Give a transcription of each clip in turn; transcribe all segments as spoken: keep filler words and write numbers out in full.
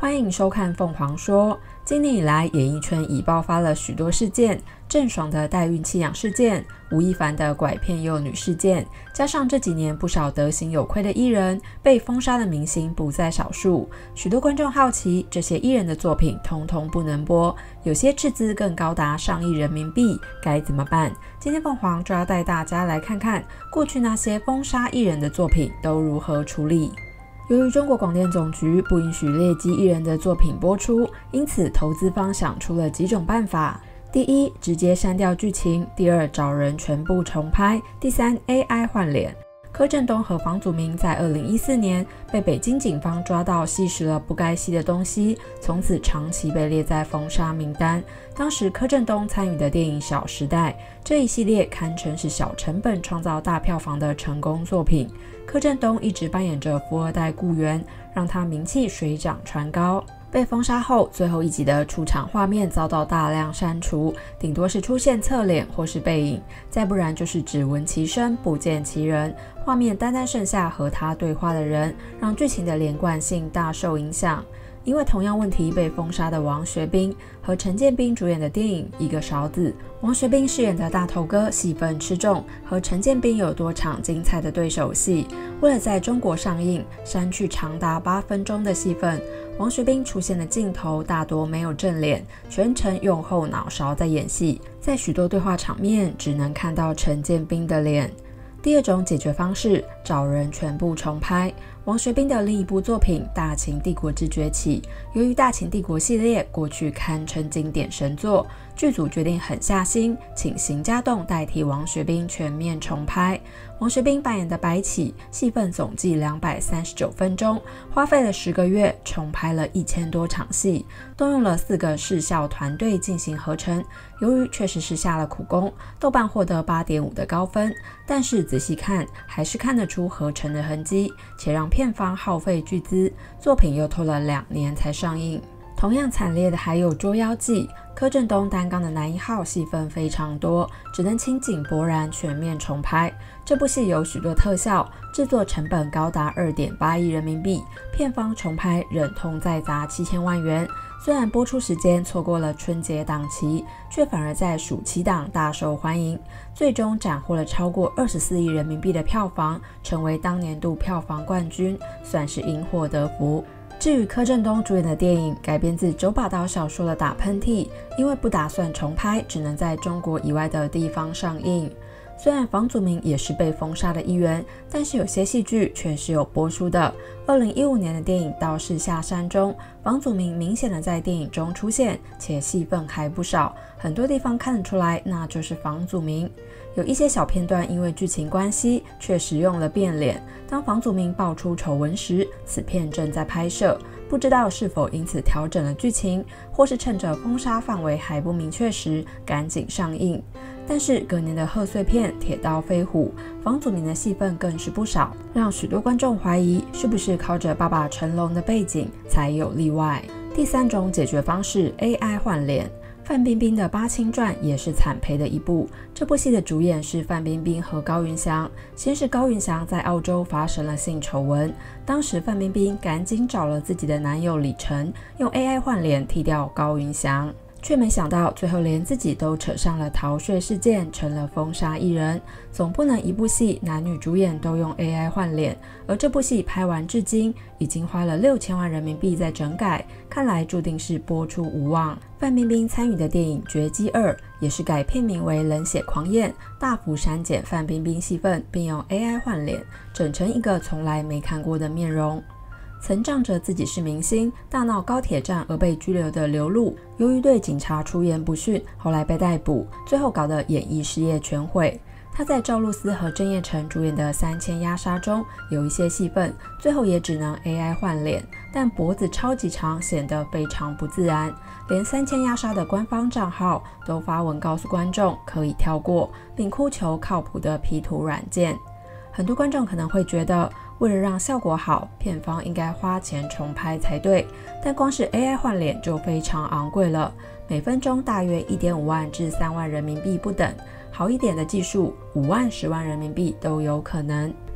欢迎收看凤凰说。今年以来，演艺圈已爆发了许多事件，郑爽的代孕弃养事件，吴亦凡的拐骗幼女事件，加上这几年不少德行有亏的艺人，被封杀的明星不在少数。许多观众好奇，这些艺人的作品通通不能播，有些斥资更高达上亿人民币，该怎么办？今天凤凰就要带大家来看看，过去那些封杀艺人的作品都如何处理。由于中国广电总局不允许劣迹艺人的作品播出，因此投资方想出了几种办法。第一，直接删掉剧情；第二，找人全部重拍；第三 ，A I 换脸。柯震东和房祖名在二零一四年被北京警方抓到吸食了不该吸的东西，从此长期被列在封杀名单。当时柯震东参与的电影《小时代》这一系列堪称是小成本创造大票房的成功作品。柯震东一直扮演着富二代雇员，让他名气水涨船高。被封杀后，最后一集的出场画面遭到大量删除，顶多是出现侧脸或是背影，再不然就是只闻其声不见其人，画面单单剩下和他对话的人，让剧情的连贯性大受影响。因为同样问题被封杀的王学兵和陈建斌主演的电影《一个勺子》，王学兵饰演的大头哥戏份吃重，和陈建斌有多场精彩的对手戏。为了在中国上映，删去长达八分钟的戏份，王学兵出现的镜头大多没有正脸，全程用后脑勺在演戏，在许多对话场面只能看到陈建斌的脸。第二种解决方式，找人全部重拍。王学兵的另一部作品《大秦帝国之崛起》，由于大秦帝国系列过去堪称经典神作，剧组决定狠下心，请邢家栋代替王学兵全面重拍。王学兵扮演的白起，戏份总计两百三十九分钟，花费了十个月，重拍了一千多场戏，动用了四个视效团队进行合成。由于确实是下了苦功，豆瓣获得 八点五 的高分，但是仔细看还是看得出合成的痕迹，且让片方耗费巨资，作品又拖了两年才上映。同样惨烈的还有《捉妖记》，柯震东担纲的男一号戏份非常多，只能请井柏然全面重拍。这部戏有许多特效，制作成本高达 二点八亿人民币，片方重拍忍痛再砸七千万元。虽然播出时间错过了春节档期，却反而在暑期档大受欢迎，最终斩获了超过二十四亿人民币的票房，成为当年度票房冠军，算是因祸得福。至于柯震东主演的电影改编自九把刀小说的《打喷嚏》，因为不打算重拍，只能在中国以外的地方上映。虽然房祖名也是被封杀的一员，但是有些戏剧却是有播出的。二零一五年的电影《道士下山》中，房祖名明显的在电影中出现，且戏份还不少，很多地方看得出来那就是房祖名。有一些小片段因为剧情关系却使用了变脸，当房祖名爆出丑闻时，此片正在拍摄，不知道是否因此调整了剧情，或是趁着封杀范围还不明确时赶紧上映。但是隔年的贺岁片《铁刀飞虎》，房祖名的戏份更是不少，让许多观众怀疑是不是靠着爸爸成龙的背景才有例外。第三种解决方式 A I 换脸。范冰冰的《八清传》也是惨赔的一部，这部戏的主演是范冰冰和高云翔。先是高云翔在澳洲发生了性丑闻，当时范冰冰赶紧找了自己的男友李晨，用 A I 换脸替掉高云翔，却没想到最后连自己都扯上了逃税事件，成了封杀艺人。总不能一部戏男女主演都用 A I 换脸，而这部戏拍完至今已经花了六千万人民币在整改，看来注定是播出无望。范冰冰参与的电影《绝迹二》也是改片名为《冷血狂焰》，大幅删减范冰冰戏份，并用 A I 换脸，整成一个从来没看过的面容。曾仗着自己是明星，大闹高铁站而被拘留的刘露，由于对警察出言不逊，后来被逮捕，最后搞得演艺事业全毁。他在赵露思和郑业成主演的《三千鸦杀》中有一些戏份，最后也只能 A I 换脸，但脖子超级长，显得非常不自然。连三千鸦杀的官方账号都发文告诉观众可以跳过，并哭求靠谱的 P 图软件。很多观众可能会觉得，为了让效果好，片方应该花钱重拍才对，但光是 A I 换脸就非常昂贵了，每分钟大约 一点五万至三万人民币不等，好一点的技术五万、十万人民币都有可能。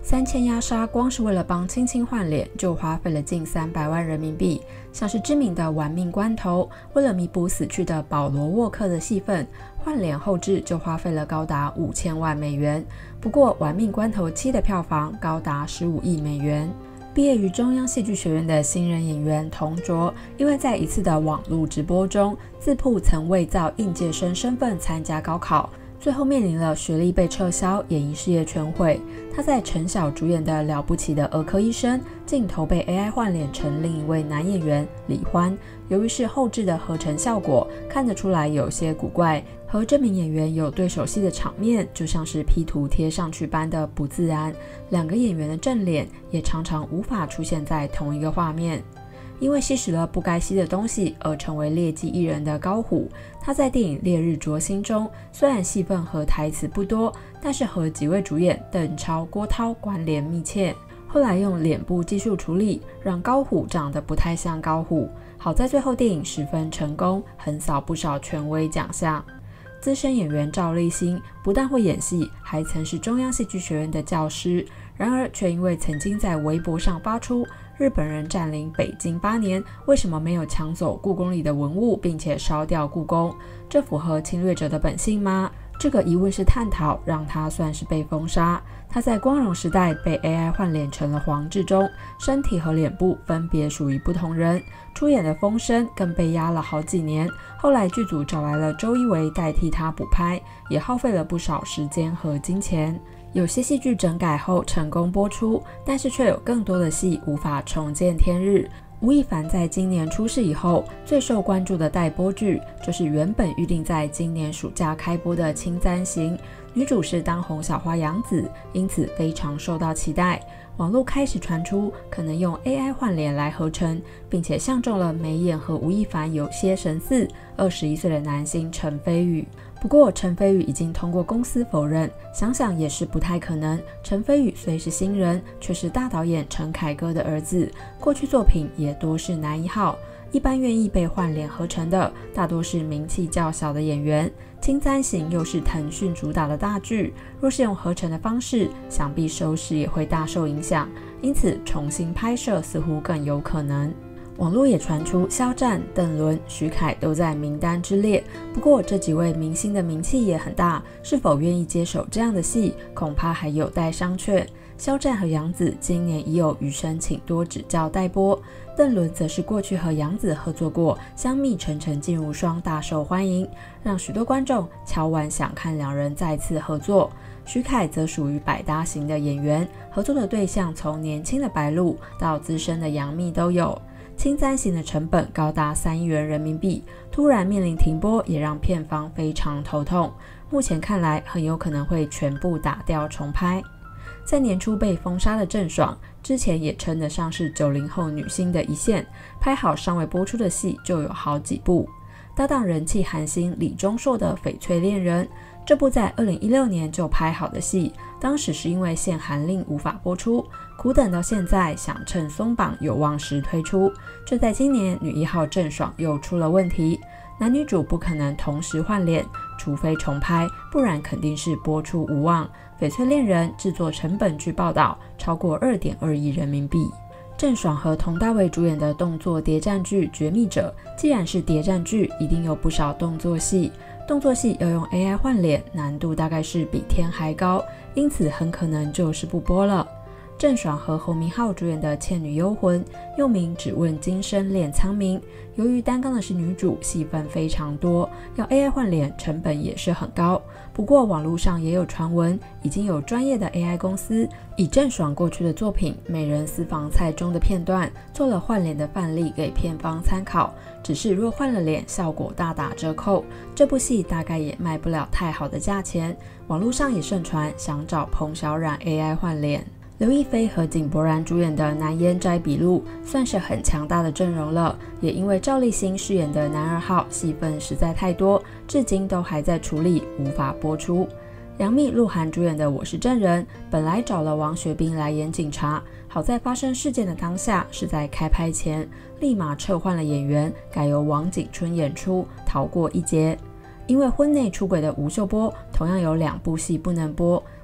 三千压杀光是为了帮青青换脸就花费了近三百万人民币，像是知名的玩命关头，为了弥补死去的保罗沃克的戏份，换脸后制就花费了高达五千万美元。不过玩命关头七的票房高达十五亿美元。毕业于中央戏剧学院的新人演员童卓，因为在一次的网络直播中自曝曾伪造应届生身份参加高考，最后面临了学历被撤销、演艺事业全毁。他在陈晓主演的《了不起的儿科医生》镜头被 A I 换脸成另一位男演员李欢，由于是后制的合成效果，看得出来有些古怪，和这名演员有对手戏的场面就像是 P 图贴上去般的不自然，两个演员的正脸也常常无法出现在同一个画面。因为吸食了不该吸的东西而成为劣迹艺人的高虎，他在电影《烈日灼心》中虽然戏份和台词不多，但是和几位主演邓超、郭涛关联密切。后来用脸部技术处理，让高虎长得不太像高虎，好在最后电影十分成功，横扫不少权威奖项。资深演员赵立新不但会演戏，还曾是中央戏剧学院的教师，然而却因为曾经在微博上发出日本人占领北京八年，为什么没有抢走故宫里的文物并且烧掉故宫？这符合侵略者的本性吗？这个疑问式探讨让他算是被封杀。他在光荣时代被 A I 换脸成了黄志忠，身体和脸部分别属于不同人，出演的《风声》更被压了好几年，后来剧组找来了周一围代替他补拍，也耗费了不少时间和金钱。有些戏剧整改后成功播出，但是却有更多的戏无法重见天日。吴亦凡在今年出事以后，最受关注的待播剧就是原本预定在今年暑假开播的《青簪行》，女主是当红小花杨紫，因此非常受到期待。网络开始传出可能用 A I 换脸来合成，并且相中了眉眼和吴亦凡有些神似二十一岁的男星陈飞宇。不过陈飞宇已经通过公司否认，想想也是不太可能。陈飞宇虽是新人，却是大导演陈凯歌的儿子，过去作品也多是男一号，一般愿意被换脸合成的大多是名气较小的演员。青簪行又是腾讯主打的大剧，若是用合成的方式，想必收视也会大受影响，因此重新拍摄似乎更有可能。网络也传出肖战、邓伦、徐凯都在名单之列，不过这几位明星的名气也很大，是否愿意接手这样的戏，恐怕还有待商榷。肖战和杨紫今年已有《余生请多指教》待播，邓伦则是过去和杨紫合作过《香蜜沉沉烬如霜》，大受欢迎，让许多观众敲碗想看两人再次合作。徐凯则属于百搭型的演员，合作的对象从年轻的白鹿到资深的杨幂都有。青簪行的成本高达三亿元人民币，突然面临停播，也让片方非常头痛。目前看来，很有可能会全部打掉重拍。在年初被封杀的郑爽，之前也称得上是九零后女星的一线，拍好尚未播出的戏就有好几部。搭档人气韩星李钟硕的《翡翠恋人》，这部在二零一六年就拍好的戏，当时是因为限韩令无法播出，苦等到现在，想趁松绑有望时推出。就在今年，女一号郑爽又出了问题，男女主不可能同时换脸，除非重拍，不然肯定是播出无望。翡翠恋人制作成本据报道超过 二点二亿人民币。郑爽和佟大为主演的动作谍战剧《绝密者》，既然是谍战剧，一定有不少动作戏。动作戏要用 A I 换脸，难度大概是比天还高，因此很可能就是不播了。郑爽和侯明昊主演的《倩女幽魂》，又名《只问今生恋苍冥》，由于担纲的是女主，戏份非常多，要 A I 换脸成本也是很高。不过网络上也有传闻，已经有专业的 A I 公司以郑爽过去的作品《美人私房菜》中的片段做了换脸的范例给片方参考，只是若换了脸，效果大打折扣，这部戏大概也卖不了太好的价钱。网络上也盛传想找彭小苒 A I 换脸。刘亦菲和井柏然主演的《难言斋笔录》算是很强大的阵容了，也因为赵立新饰演的男二号戏份实在太多，至今都还在处理，无法播出。杨幂、鹿晗主演的《我是证人》本来找了王学兵来演警察，好在发生事件的当下是在开拍前，立马撤换了演员，改由王景春演出，逃过一劫。因为婚内出轨的吴秀波同样有两部戏不能播，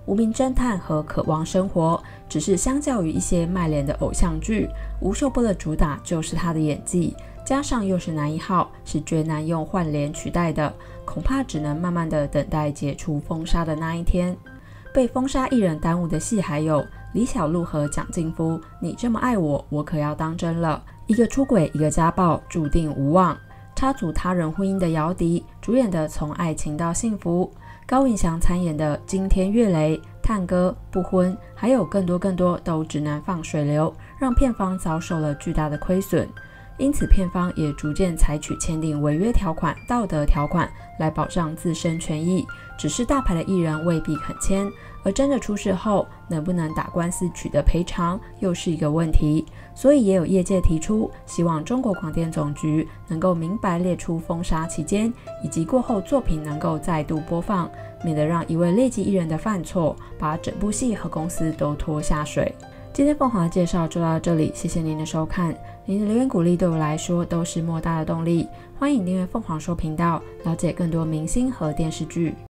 无名侦探和渴望生活，只是相较于一些卖脸的偶像剧，吴秀波的主打就是他的演技，加上又是男一号，是绝难用换脸取代的，恐怕只能慢慢的等待解除封杀的那一天。被封杀艺人耽误的戏还有李小璐和蒋劲夫，你这么爱我，我可要当真了，一个出轨一个家暴，注定无望。插足他人婚姻的姚笛主演的《从爱情到幸福》，高允翔参演的《惊天岳雷》、探戈、不婚，还有更多更多都只能放水流，让片方遭受了巨大的亏损。因此片方也逐渐采取签订违约条款、道德条款来保障自身权益，只是大牌的艺人未必肯签，而真的出事后能不能打官司取得赔偿又是一个问题。所以也有业界提出，希望中国广电总局能够明白列出封杀期间以及过后作品能够再度播放，免得让一位劣迹艺人的犯错把整部戏和公司都拖下水。今天凤凰的介绍就到这里，谢谢您的收看，您的留言鼓励对我来说都是莫大的动力，欢迎订阅凤凰说频道，了解更多明星和电视剧。